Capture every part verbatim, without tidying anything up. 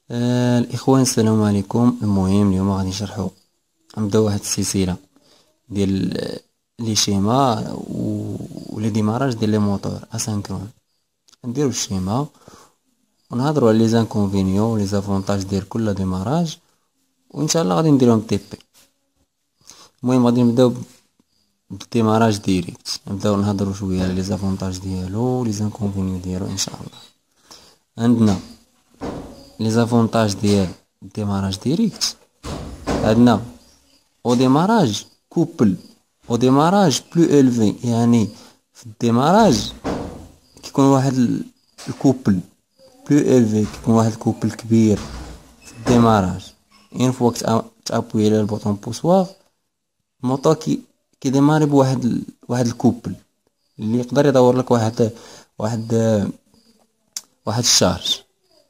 آه الاخوان، السلام عليكم. المهم اليوم غادي نشرحو نبداو واحد السلسله ديال آه، لي شيما و لي ديماراج ديال لي موتور اسانكرون. نديرو الشيما ونهضروا على لي زانكونفينيون و لي زافونتاج ديال كل ديماراج، وان شاء الله غادي نديرهم تي بي. المهم غادي نبداو بالديماراج ديريكت، نبداو نهضروا شويه على لي زافونتاج ديالو و لي زانكونفينيون ديالو ان شاء الله. عندنا لي زافونتاج ديال الديماراج ديريكت. عندنا او ديماراج كوبل او ديماراج بلو الفي، يعني في الديماراج كيكون واحد ال- الكوبل بلو الفي، كيكون واحد الكوبل كبير في الديماراج. اين فوا تابوي على البوطون بوسواغ، الموطور كي كيديماري بواحد ال... واحد الكوبل اللي يقدر يدور لك واحد واحد واحد الشارج.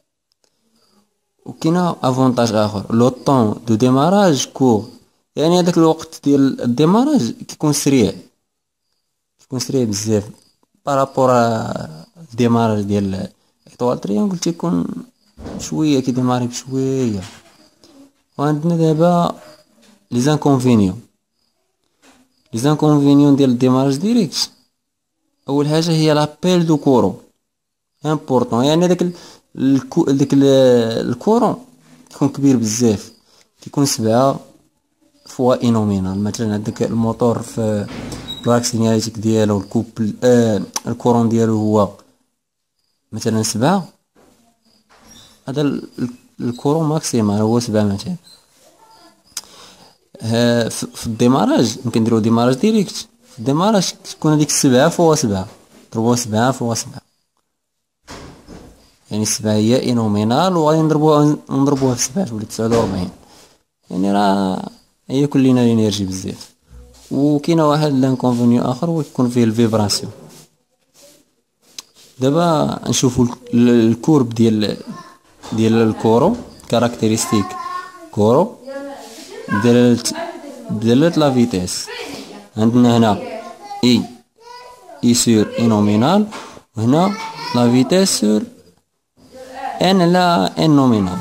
وكاينه افونتاج اخر، لو طون دو ديماراج كور، يعني هذاك الوقت ديال الديماراج كيكون سريع، كيكون سريع بزاف بارابور الديماراج ديال ايطوال تريونغل، تيكون شويه كيديماري بشويه. وعندنا دابا لي زانكونفينيون. لي زانكونفينيون ديال الديماراج ديريكت، اول حاجه هي لابيل دو كورون امبورطون، يعني داك ال- الكو داك ال- الكورون كيكون كبير بزاف، كيكون سبعة فوا اي نومينال. مثلا عندك الموتور في الراكس سينياليتيك ديالو الكوبل آه الكورون ديالو هو مثلا سبعة، هذا ال- ال- الكورون ماكسيمال هو سبعة مثلا. ها في في الديماراج ممكن نديرو ديماراج ديريكت. في الديماراج تكون هذيك سبعة فوا سبعة، ضربوها سبعة فوا سبعة، يعني السبعة هي اي نومينال، وغادي نضربوها نضربوها في سبعة تولي تسعود وربعين، يعني راه هي كلنا الانرجي بزاف. وكاينه واحد لانكونفونيون اخر هو يكون فيه الفيبراسيون. دابا نشوفوا ال- الكورب ديال ديال الكورو، كاركتيرستيك كورو بدلالة بدلالة لا فيتيس. عندنا هنا اي اي سور اي نومينال، وهنا لا فيتيس سور ان على ان نومينال.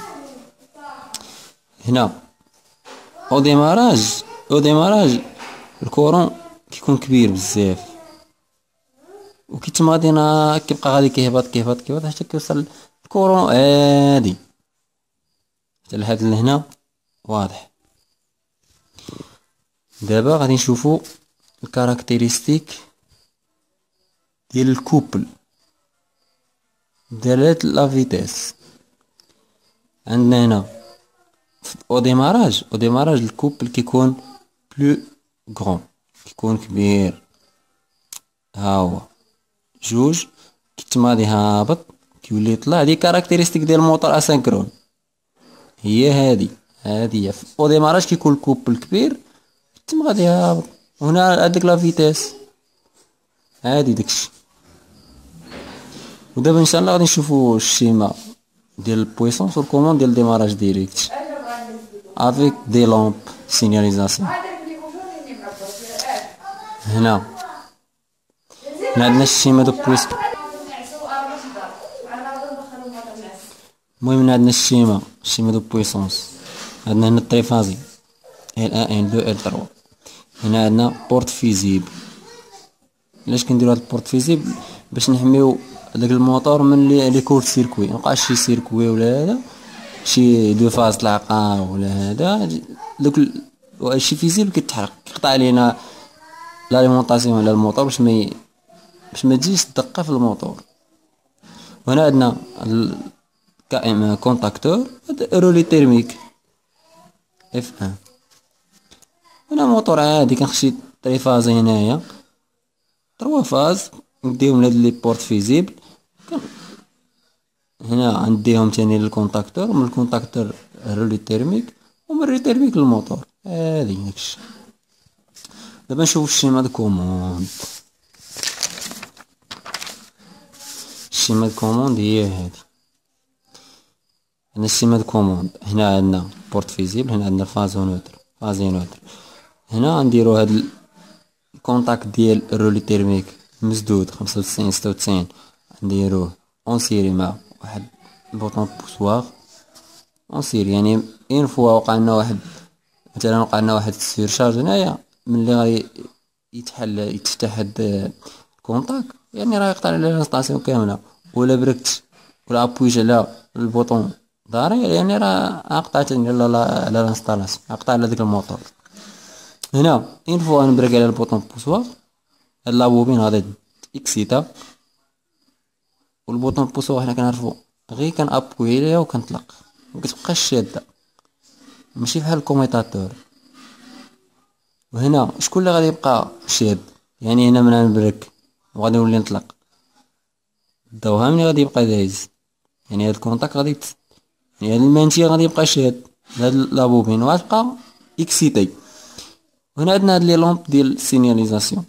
هنا او ديماراج او ديماراج الكورون كيكون كبير بزاف، وكيتمادينا كيبقى غادي كيهبط كيهبط كيهبط حتى كيوصل الكورون عادي حتى لهاد لهنا. واضح؟ دابا غادي نشوفو الكاركتيرستيك ديال الكوبل دلالة لا فيتيس. عندنا هنا او ديماراج او ديماراج الكوبل كيكون بلو غران، كيكون كبير. ها هو جوج كيتمادي هابط كيولي يطلع. هادي كاركتيرستيك ديال الموتور اسانكرون، هي هادي هادي هي او ديماراج كيكون الكوبل كبير تما غادي هابط. وهنا هاديك لا فيتيس عادي داكشي. ودابا ان شاء الله غادي نشوفو الشيما ديال البويسونس والكوموند ديال ديماراج ديريكت افيك دي لامب سينياليزاسيون. هنا هنا عندنا الشيما دو بويس. المهم هنا عندنا الشيما الشيما دو بويسونس. عندنا هنا التريفازي ال ان دو ال ثلاثة. هنا عندنا بورت فيزيبل. علاش كنديرو هاد البورت فيزيبل؟ باش نحميو داك الموتور من لي لي كورت سيركوي، مبقاش شي سيركوي ولا هذا شي دو فاز طلعقه ولا هذا دوك ال- شي فيزيبل كيتحرق كيقطع علينا لاليمونطاسيون على الموتور باش ما ي- باش ما تجيش الدقه في الموتور. وهنا عندنا ال- كا ام كونتاكتور رولي تيرميك اف واحد. هنا موتور عادي كنخشي طريفاز هنايا تروا فاز نديهم لهاد لي بورت فيزيبل. هنا غنديهم تاني للكونتاكتور، ومن الكونتاكتور رولي تيرميك، ومن رولي تيرميك للموتور. هادي داكشي. دابا نشوفو الشيما د كوموند. الشيما د كوموند هي هادي. عندنا الشيما د كوموند، هنا عندنا بورت فيزيبل، هنا عندنا فاز ونوتر فازي نوتر. هنا غنديرو هاد الكونتاكت ديال الرولي تيرميك مسدود خمسة وتسعين ستة وتسعين، نديروه اون سيري مع واحد البوطون بوسواغ اونسير يعني اين فوا وقع لنا واحد، مثلا وقع لنا واحد السيرشارج هنايا، ملي غادي يتحل يتفتح هاد الكونطاك يعني راه يقطع على الانستالاسيون كامله، ولا بركت ولا ابويت على البوطون ضاري يعني راه قطعت على على الانستالاسيون، قطع على داك الموتور. هنا اين فوا نبرك على البوطون بوسوار، هاد لابوبين غادي اكسيتا، والبوطون بوسوار حنا كنعرفو غير كنابوي عليها وكنطلق مكتبقاش شاده، ماشي بحال الكوميطاتور. وهنا شكون اللي غادي يبقى شاد؟ يعني هنا من نبرك وغادي نولي نطلق، الضوء ملي غادي يبقى دايز، يعني هاد الكونتاك غادي يتس... يعني هاد المانتي غادي يبقى شاد، هاد لابوبين غتبقى اكسيتي. وهنا عندنا هاد لي لومب ديال السينياليزاسيون،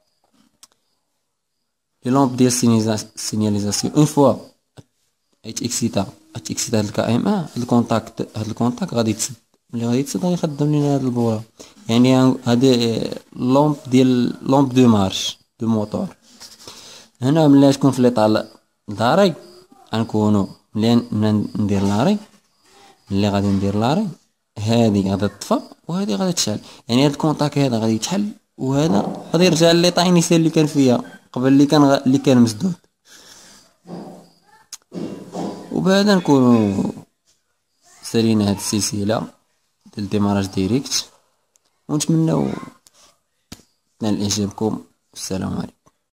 لي لومب ديال السينياليزاسيون اون فوا ايت اكسيتا ايت اكسيتا هاد الكا ام ان، هاد الكونتاكت هاد الكونتاك غادي يتسد، ملي غادي يتسد غادي يخدم لينا هاد البورا، يعني هادي لومب ديال لومب دو مارش دو موتور. هنا ملي تكون في ليطال داري غنكونو ملي ندير لاري، ملي غادي ندير لاري هادي غادي تطفى وهادي غادي تشعل، يعني هاد الكونتاك هذا غادي يتحل وهذا غادي يرجع لليطا انيسيال اللي كان فيها قبل، اللي كان غ... اللي كان مسدود. وبهذا نكونو سالينا هاد السلسله ديال الديماراج ديريكت، ونتمناو تنال اعجابكم. السلام عليكم.